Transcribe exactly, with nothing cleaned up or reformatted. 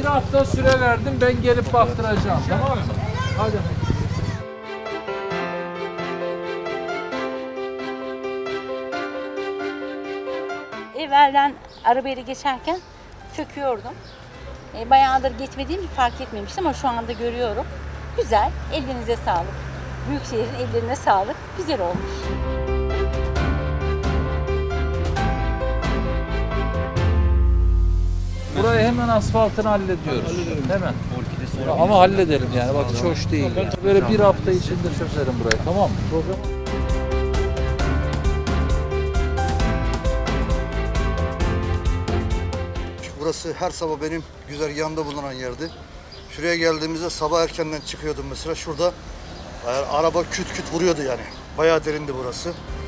Bir hafta süre verdim, ben gelip baktıracağım. Tamam mı? Hadi. Evvelden arabayla geçerken söküyordum. E, bayağıdır geçmediğim için fark etmemiştim ama şu anda görüyorum. Güzel, ellerinize sağlık. Büyükşehir'in ellerine sağlık. Güzel olmuş. Burayı hemen asfaltını hallediyoruz. Hemen. Ama halledelim yani, bak hiç hoş değil. Böyle bir hafta içinde çözerim burayı, tamam mı? Program... Burası her sabah benim güzergahımda bulunan yerdi. Şuraya geldiğimizde sabah erkenden çıkıyordum mesela. Şurada araba küt küt vuruyordu yani. Bayağı derindi burası.